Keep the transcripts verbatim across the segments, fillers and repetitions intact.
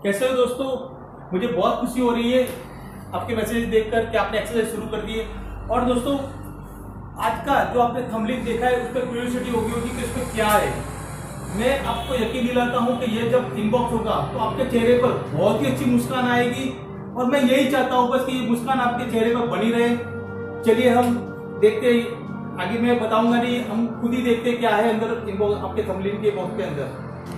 कैसे हो दोस्तों? मुझे बहुत खुशी हो रही है आपके मैसेज देखकर कि आपने एक्सरसाइज शुरू कर दी है। और दोस्तों आज का जो आपने थंबनेल देखा है उस पर क्यूरियोसिटी होगी होगी कि इसमें क्या है। मैं आपको यकीन दिलाता हूं कि ये जब इनबॉक्स होगा तो आपके चेहरे पर बहुत ही अच्छी मुस्कान आएगी और मैं यही चाहता हूं बस कि ये मुस्कान आपके चेहरे पर बनी रहे। चलिए हम देखते हैं, आगे मैं बताऊंगा नहीं, हम खुद ही देखते हैं क्या है अंदर इनबॉक्स, आपके थंबनेल के बॉक्स के अंदर।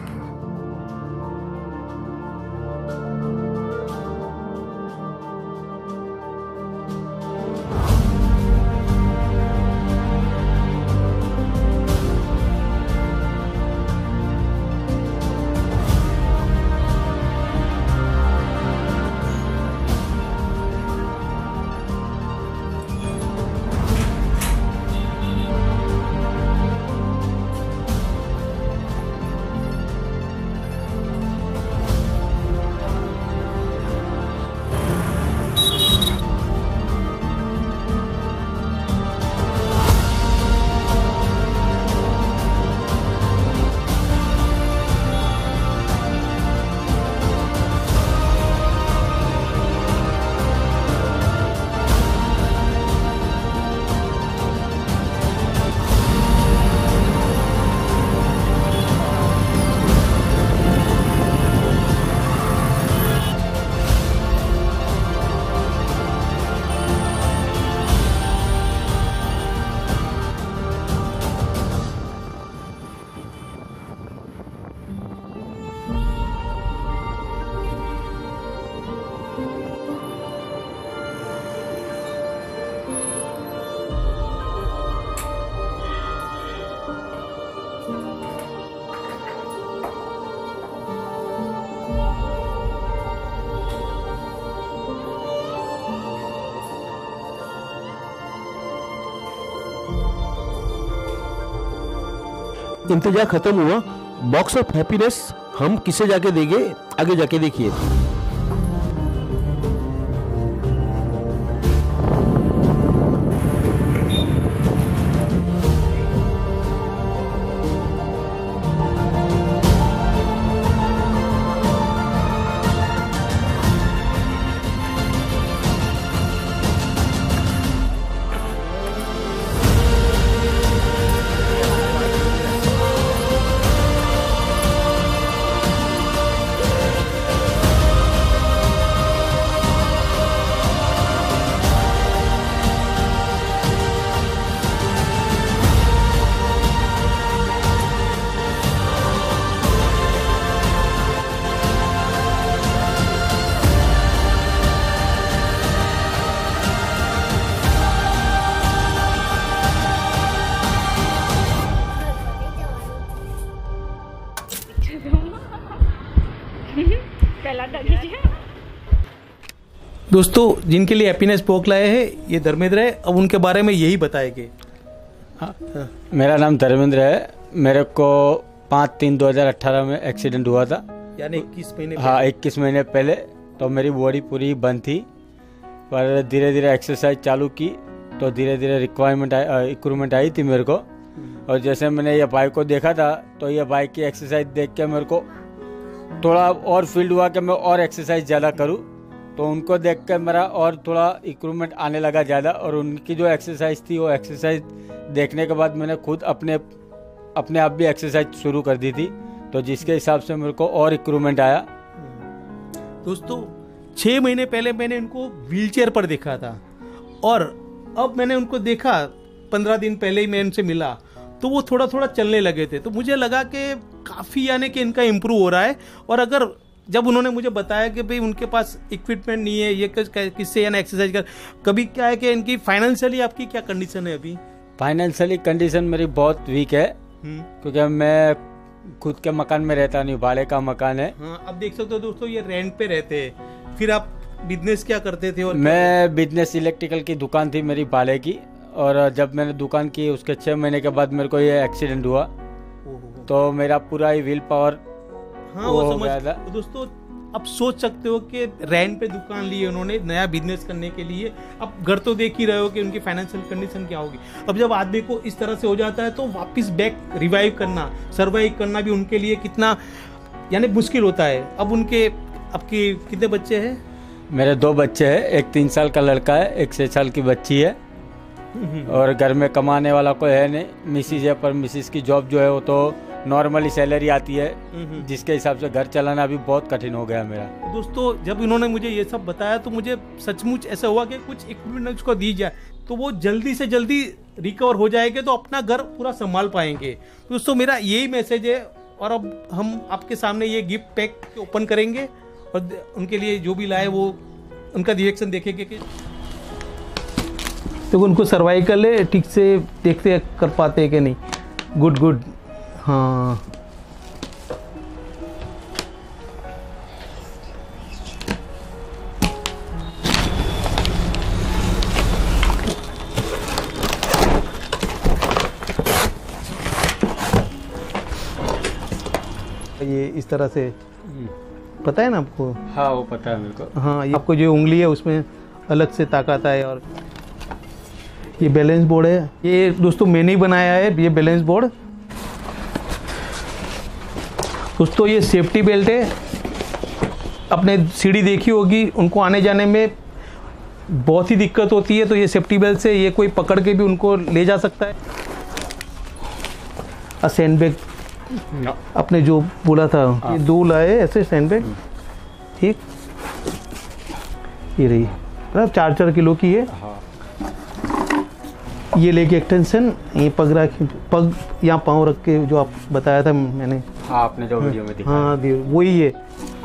इंतजार खत्म हुआ। बॉक्स ऑफ हैप्पीनेस हम किसे जाके देंगे, आगे जाके देखिए। दोस्तों जिनके लिए हैप्पीनेस बॉक्स लाए हैं ये धर्मेंद्र है, अब उनके बारे में यही बताएंगे। हाँ, हाँ। मेरा नाम धर्मेंद्र है। मेरे को पाँच तीन दो हजार अठारह में एक्सीडेंट हुआ था, यानी इक्कीस महीने हाँ इक्कीस महीने पहले। तो मेरी बॉडी पूरी बंद थी, पर धीरे धीरे एक्सरसाइज चालू की तो धीरे धीरे रिक्वायरमेंट आई, इक्विपमेंट आई थी मेरे को। और जैसे मैंने ये बाइक को देखा था तो ये बाइक की एक्सरसाइज देख के मेरे को थोड़ा और फील्ड हुआ कि मैं और एक्सरसाइज ज़्यादा करूँ। तो उनको देख कर मेरा और थोड़ा इक्विपमेंट आने लगा ज़्यादा, और उनकी जो एक्सरसाइज थी वो एक्सरसाइज देखने के बाद मैंने खुद अपने अपने आप भी एक्सरसाइज शुरू कर दी थी, तो जिसके हिसाब से मेरे को और इक्विपमेंट आया। दोस्तों छः महीने पहले मैंने उनको व्हीलचेयर पर देखा था और अब मैंने उनको देखा पंद्रह दिन पहले ही मैं उनसे मिला तो वो थोड़ा थोड़ा चलने लगे थे। तो मुझे लगा कि काफ़ी यानी कि इनका इम्प्रूव हो रहा है। और अगर जब उन्होंने मुझे बताया कि भाई उनके पास इक्विपमेंट नहीं है, ये किससे यानी एक्सरसाइज कर, कभी क्या है कि इनकी फाइनेंशियली आपकी क्या कंडीशन है अभी? फाइनेंशियली कंडीशन मेरी बहुत वीक है, क्योंकि मैं खुद के मकान में रहता नहीं, भाड़े का मकान है। हाँ, अब देख सकते हो दोस्तों ये रेंट पे रहते हैं। फिर आप बिजनेस क्या करते थे? और मैं बिजनेस इलेक्ट्रिकल की दुकान थी मेरी भाड़े की, और जब मैंने दुकान की उसके छः महीने के बाद मेरे को ये एक्सीडेंट हुआ, तो मेरा पूरा ही व्हील पावर हाँ वो, वो समझ गया था। तो दोस्तों अब सोच सकते हो कि रेंट पे दुकान ली है उन्होंने नया बिजनेस करने के लिए। अब घर तो देख ही रहे हो कि उनकी फाइनेंशियल कंडीशन क्या होगी। अब जब आदमी को इस तरह से हो जाता है तो वापस बैक रिवाइव करना, सर्वाइव करना भी उनके लिए कितना यानी मुश्किल होता है। अब उनके आपके कितने बच्चे हैं? मेरे दो बच्चे हैं, एक तीन साल का लड़का है, एक छः साल की बच्ची है। और घर में कमाने वाला कोई है नहीं, मिसिज है, पर मिसिज की जॉब जो है वो तो नॉर्मली सैलरी आती है, जिसके हिसाब से घर चलाना भी बहुत कठिन हो गया मेरा। दोस्तों जब इन्होंने मुझे ये सब बताया तो मुझे सचमुच ऐसा हुआ कि कुछ इक्विपमेंट उसको दी जाए तो वो जल्दी से जल्दी रिकवर हो जाएंगे, तो अपना घर पूरा संभाल पाएंगे। दोस्तों मेरा यही मैसेज है। और अब हम आपके सामने ये गिफ्ट पैक ओपन करेंगे और उनके लिए जो भी लाए वो उनका रिएक्शन देखेंगे कि तो उनको सर्वाइकल है ठीक से देखते कर पाते हैं कि नहीं। Good good. हाँ ये इस तरह से पता है ना आपको? हाँ वो पता है मेरे को। हाँ ये आपको जो उंगली है उसमें अलग से ताकत है। और ये बैलेंस बोर्ड है, ये दोस्तों मैंने ही बनाया है ये बैलेंस बोर्ड। दोस्तों ये सेफ्टी बेल्ट है, अपने सीढ़ी देखी होगी, उनको आने जाने में बहुत ही दिक्कत होती है, तो ये सेफ्टी बेल्ट से ये कोई पकड़ के भी उनको ले जा सकता है। और सैंड बैग आपने जो बोला था, ये दो लाए ऐसे सैंड बैग, ठीक ये रही, मतलब चार चार किलो की है। ये लेके एक्सटेंशन, ये पग रख पग यहाँ पाँव रख के जो आप बताया था मैंने। हाँ आपने जो वीडियो में दिखाया। हाँ वही है।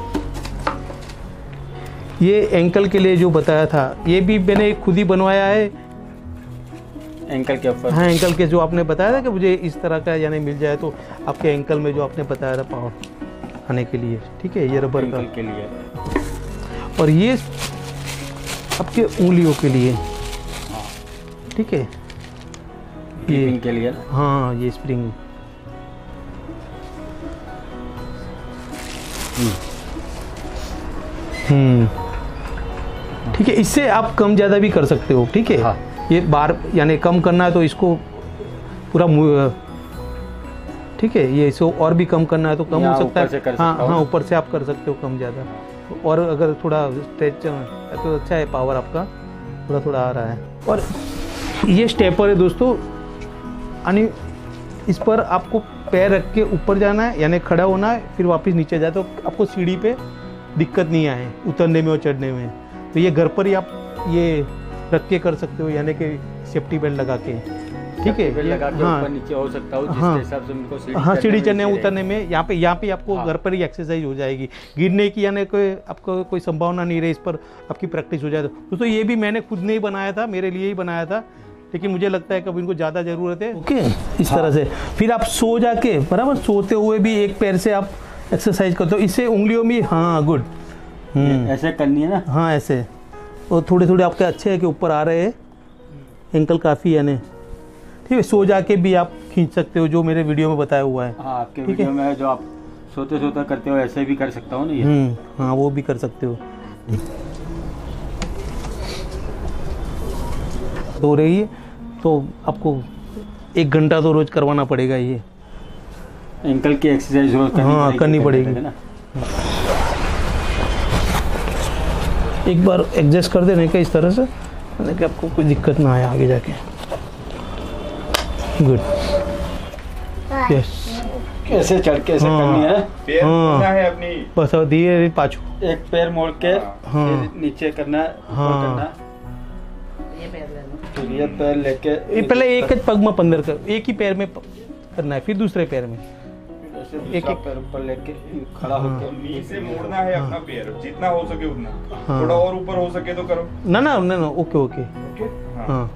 ये एंकल के लिए जो बताया था ये भी मैंने खुद ही बनवाया है। एंकल के ऊपर? हाँ एंकल के जो आपने बताया था कि मुझे इस तरह का यानी मिल जाए तो आपके एंकल में जो आपने बताया था पावर आने के लिए, ठीक है, ये रबर का के लिए। और ये आपके उंगलियों के लिए, ठीक है, ये के लिए। हाँ ये स्प्रिंग। हम्म ठीक है, इससे आप कम ज़्यादा भी कर सकते हो, ठीक है। हाँ। ये बार यानी कम करना है तो इसको पूरा, ठीक है, ये इसको और भी कम करना है तो कम हो सकता है। हाँ हाँ ऊपर से आप कर सकते हो कम ज़्यादा। और अगर थोड़ा स्ट्रेच तो अच्छा है, पावर आपका थोड़ा थोड़ा आ रहा है। और ये स्टेपर है दोस्तों, यानी इस पर आपको पैर रख के ऊपर जाना है, यानी खड़ा होना है, फिर वापस नीचे जाए तो आपको सीढ़ी पे दिक्कत नहीं आए उतरने में और चढ़ने में। तो ये घर पर ही आप ये रख के कर सकते हो, यानी कि सेफ्टी बेल्ट लगा के, ठीक है। लगा के ऊपर नीचे हो सकता हूँ, जिसके हिसाब से उनको सीढ़ी हाँ सीढ़ी चढ़ने उतरने में यहाँ पे यहाँ पे आपको घर पर ही एक्सरसाइज हो जाएगी, गिरने की यानी कोई आपको कोई संभावना नहीं रही, इस पर आपकी प्रैक्टिस हो जाए। तो दोस्तों ये भी मैंने खुद नहीं बनाया था, मेरे लिए ही बनाया था, लेकिन मुझे लगता है कि अब इनको ज़्यादा ज़रूरत है। ओके इस तरह से फिर आप सो जाके बराबर सोते हुए भी एक पैर से आप एक्सरसाइज करते हो, इससे उंगलियों में। हाँ गुड, ऐसे करनी है ना। हाँ ऐसे, और थोड़े थोड़े आपके अच्छे है कि ऊपर आ रहे हैं एंकल काफ़ी, यानी ठीक है। सो जाके भी आप खींच सकते हो, जो मेरे वीडियो में बताया हुआ है। हाँ आपके वीडियो में जो आप सोते सोते करते हो ऐसे भी कर सकता हूँ ना ये। हाँ वो भी कर सकते हो। हो रही है तो आपको एक घंटा तो रोज करवाना पड़ेगा ये एंकल की एक्सरसाइज रोज करनी हाँ करनी पड़ेगी ना। एक बार एडजस्ट कर देने का इस तरह से कि आपको कोई दिक्कत ना आए आगे जाके। Good, yes. कैसे चढ़ के ऐसे करनी है, पैर मोड़ना है अपनी, बस धीरे पाछू एक पैर मोड़ के हाँ नीचे करना, ऊपर करना, फिर ये पैर लेके ये पहले एक पग में पंदर कर, एक ही पैर में करना है, फिर दूसरे पैर में एक एक पैर ऊपर लेके खड़ा होकर नीचे मोड़ना है अपना पैर, जितना हो सके उतना। हाँ। थोड़ा और ऊपर हो सके तो करो। ना ना ना ना ओके ओके ओके हाँ, हाँ।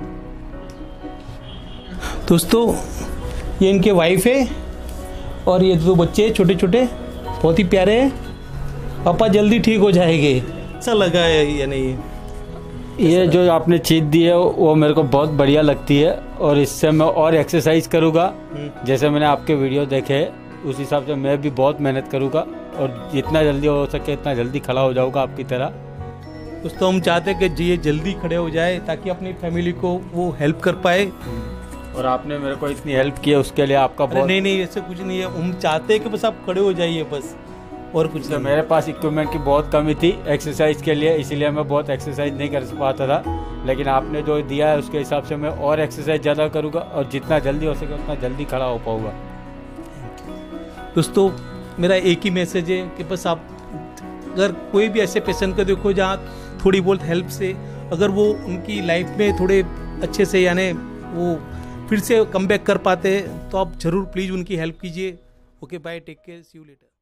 दोस्तों ये इनके वाइफ है और ये दो बच्चे छोटे छोटे बहुत ही प्यारे हैं। पापा जल्दी ठीक हो जाएंगे, अच्छा लगा है यानी ये जो आपने चीज़ दी है वो मेरे को बहुत बढ़िया लगती है और इससे मैं और एक्सरसाइज करूँगा। जैसे मैंने आपके वीडियो देखे उस हिसाब से मैं भी बहुत मेहनत करूँगा और जितना जल्दी हो सके इतना जल्दी खड़ा हो जाऊँगा आपकी तरह। दोस्तों हम चाहते हैं कि ये जल्दी खड़े हो जाए ताकि अपनी फैमिली को वो हेल्प कर पाए। और आपने मेरे को इतनी हेल्प की है उसके लिए आपका बहुत। नहीं नहीं ऐसे कुछ नहीं है, हम चाहते हैं कि बस आप खड़े हो जाइए बस, और कुछ तो नहीं। मेरे पास इक्विपमेंट की बहुत कमी थी एक्सरसाइज के लिए, इसीलिए मैं बहुत एक्सरसाइज नहीं कर पाता था, लेकिन आपने जो दिया है उसके हिसाब से मैं और एक्सरसाइज ज़्यादा करूँगा और जितना जल्दी हो सके उतना जल्दी खड़ा हो पाऊँगा। दोस्तों मेरा एक ही मैसेज है कि बस आप अगर कोई भी ऐसे पेशेंट को देखो जहाँ थोड़ी बहुत हेल्प से अगर वो उनकी लाइफ में थोड़े अच्छे से यानी वो फिर से कम बैक कर पाते हैं तो आप ज़रूर प्लीज़ उनकी हेल्प कीजिए। Okay bye, take care, see you letter.